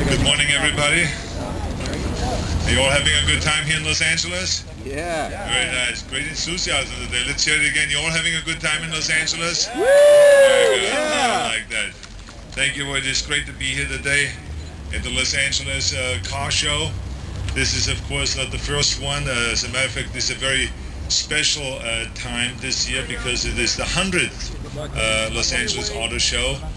Good morning, everybody. Are you all having a good time here in Los Angeles? Yeah. Very nice. Great enthusiasm today. Let's hear it again. You all having a good time in Los Angeles? Woo! Very good. Yeah. I like that. Thank you. It is great to be here today at the Los Angeles car show. This is, of course, not the first one. As a matter of fact, this is a very special time this year because it is the 100th Los Angeles Auto Show.